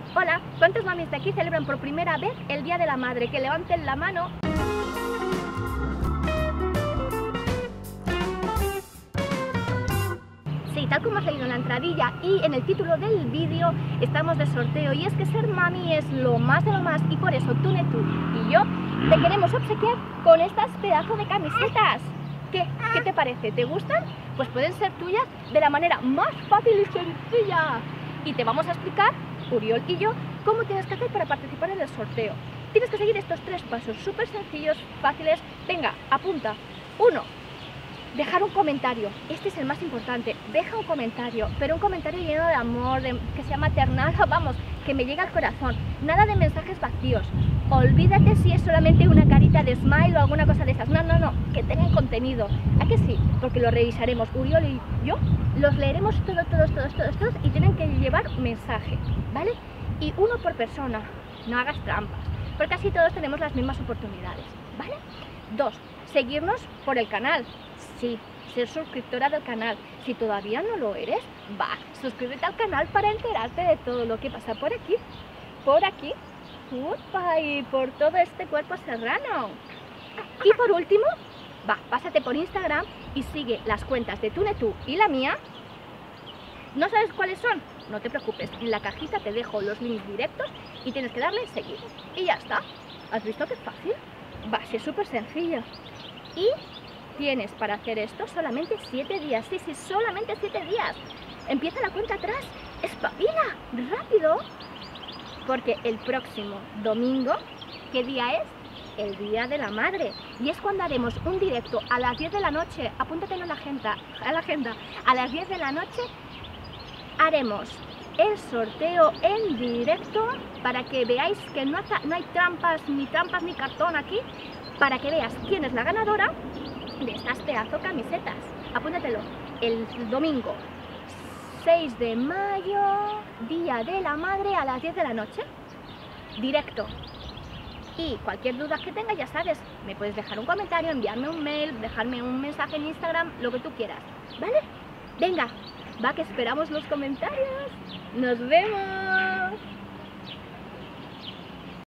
Hola, ¿cuántas mamis de aquí celebran por primera vez el Día de la Madre? Que levanten la mano. Sí, tal como has leído en la entradilla y en el título del vídeo, estamos de sorteo. Y es que ser mami es lo más de lo más, y por eso tú y yo te queremos obsequiar con estas pedazos de camisetas. ¿Qué te parece? ¿Te gustan? Pues pueden ser tuyas de la manera más fácil y sencilla. Y te vamos a explicar, Uriol y yo, cómo tienes que hacer para participar en el sorteo. Tienes que seguir estos 3 pasos súper sencillos, fáciles. Venga, apunta. 1. Dejar un comentario. Este es el más importante. Deja un comentario, pero un comentario lleno de amor, que sea maternal, vamos, que me llegue al corazón. Nada de mensajes vacíos. Olvídate si es solamente una carita de smile o alguna cosa de esas. No, que tengan contenido. ¿A que sí? Porque lo revisaremos. Uriol y yo los leeremos todos y tienen que llevar mensaje, ¿vale? Y 1 por persona. No hagas trampas, porque así todos tenemos las mismas oportunidades, ¿vale? 2. Seguirnos por el canal. Sí, ser suscriptora del canal. Si todavía no lo eres, suscríbete al canal para enterarte de todo lo que pasa por aquí, ¡upa! Y por todo este cuerpo serrano. Y por último, pásate por Instagram y sigue las cuentas de Tunetú y la mía. ¿No sabes cuáles son? No te preocupes, en la cajita te dejo los links directos y tienes que darle seguir. Y ya está. ¿Has visto qué fácil? Es súper sencillo. Y tienes para hacer esto solamente 7 días. Sí, solamente 7 días. Empieza la cuenta atrás. ¡Espabila! ¡Rápido! Porque el próximo domingo, ¿qué día es? El Día de la Madre. Y es cuando haremos un directo a las 10 de la noche. Apúntatelo en la agenda. A las 10 de la noche haremos el sorteo en directo para que veáis que no hay trampas ni cartón aquí, para que veas quién es la ganadora de estas pedazo camisetas. Apúntatelo, el domingo 6 de mayo, Día de la Madre, a las 10 de la noche, directo. Y cualquier duda que tengas, ya sabes, me puedes dejar un comentario, enviarme un mail, dejarme un mensaje en Instagram, lo que tú quieras, ¿vale? Venga, que esperamos los comentarios. ¡Nos vemos!